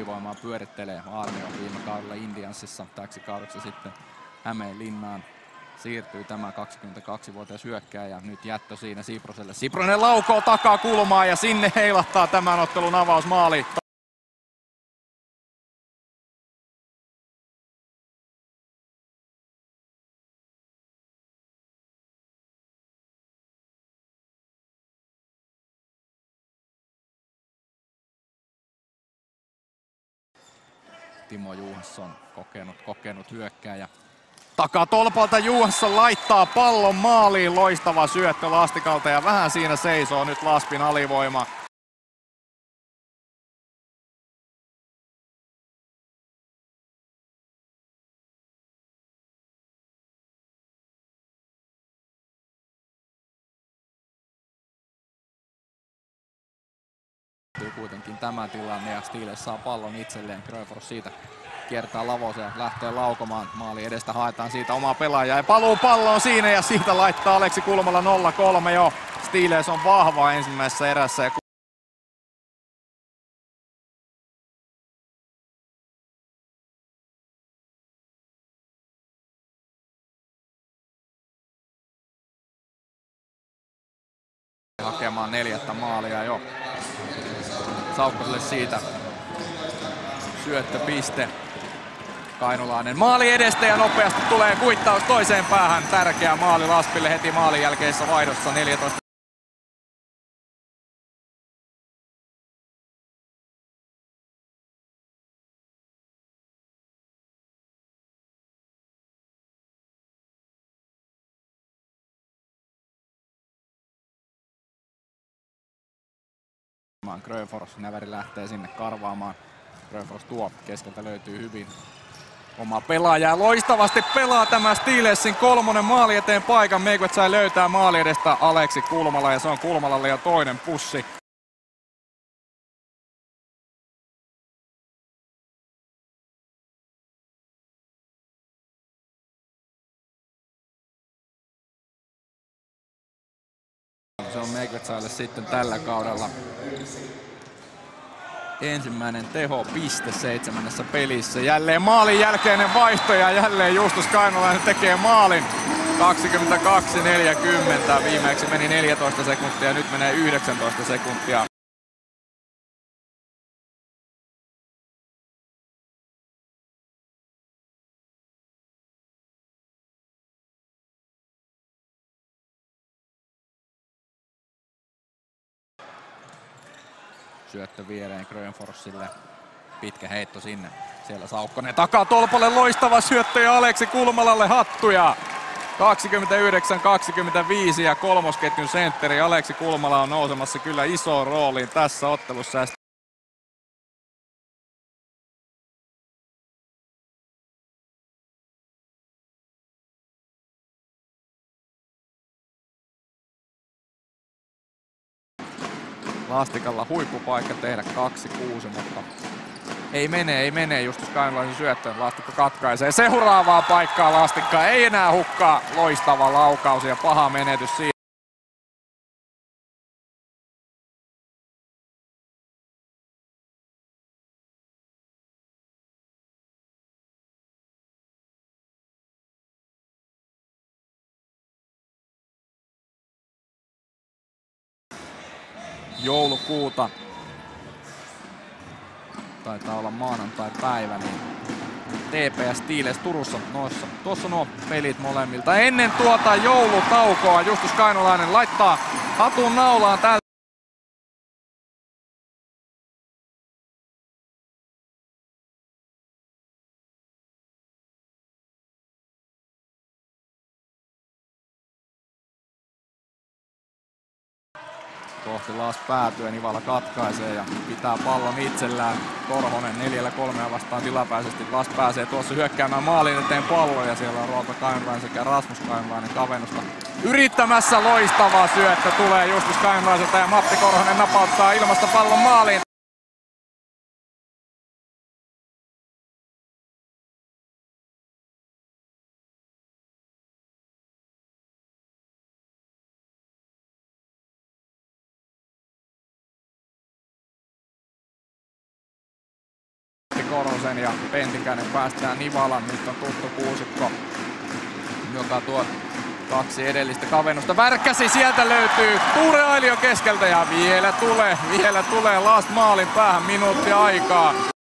alivoimaa pyörittelee. Armio viime kaudella Indiansissa, täksi kaudeksi sitten Hämeenlinnaan siirtyy tämä 22-vuotias hyökkääjä. Nyt jättö siinä Siproselle. Sipronen laukoo takaa kulmaa ja sinne heilahtaa tämän ottelun avausmaali. Timo Juhasson, kokenut hyökkääjä. Takatolpalta Juhasson laittaa pallon maaliin. Loistava syöttö Lastikalta ja vähän siinä seisoo nyt Laspin alivoima. Kuitenkin tämä tilanne ja Steelers saa pallon itselleen. Grönfors siitä kiertää Lavoseen ja lähtee laukomaan. Maali edestä haetaan siitä omaa pelaajaa ja paluu palloon siinä ja siitä laittaa Aleksi Kulmala 0-3 jo. Steelers on vahva ensimmäisessä erässä. Ja hakemaan 4. maalia jo. Saukkoselle siitä syöttöpiste. Kainulainen maali edestä ja nopeasti tulee kuittaus toiseen päähän. Tärkeä maali Laspille heti maalin jälkeisessä vaihdossa 14. Grönfors, Näveri lähtee sinne karvaamaan. Grönfors tuo, keskeltä löytyy hyvin oma pelaaja. Loistavasti pelaa tämä Steelersin 3. maali eteen paikan. Meikvetsai löytää maali edestä Aleksi Kulmala ja se on Kulmalalle jo toinen pussi. Se on Meikvetsaille sitten tällä kaudella ensimmäinen tehopiste 7. pelissä. Jälleen maalin jälkeinen vaihto ja jälleen Justus Kainulainen tekee maalin. 22-40. Viimeksi meni 14 sekuntia, nyt menee 19 sekuntia. Syöttö viereen Grönforsille. Pitkä heitto sinne. Siellä Saukkonen takatolpalle, loistava syöttö ja Aleksi Kulmalalle hattuja. 29-25 ja kolmosketjun sentteri Aleksi Kulmala on nousemassa kyllä isoon rooliin tässä ottelussa. Lastikalla huippupaikka tehdä 2-6, mutta ei mene Justus Kainulaisen syöttöön. Lastikko katkaisee seuraavaa paikkaa. Lastikka ei enää hukkaa. Loistava laukaus ja paha menetys siitä. Joulukuuta. Taitaa olla maanantai-päivä, niin TPS Steelers Turussa. Tuossa nuo pelit molemmilta. Ennen tuota joulutaukoa Justus Kainulainen laittaa hatun naulaan tällä. Kohti Las päätyä, Nivala katkaisee ja pitää pallon itsellään. Korhonen 4-3 vastaan tilapäisesti. Las pääsee tuossa hyökkäämään maalin eteen pallon ja siellä on Roope Kainulainen sekä Rasmus Kainulainen kavennusta yrittämässä. Loistava syöttö tulee Justus Kainulaiselta ja Matti Korhonen napauttaa ilmasta pallon maaliin. Korhosen ja Pentikäinen päästään Nivalan. Nyt on tuttu kuusikko, joka tuo 2 edellistä kavennusta värkkäsi. Sieltä löytyy Tuure Ailio keskeltä ja vielä tulee last maalin päähän, minuutti aikaa.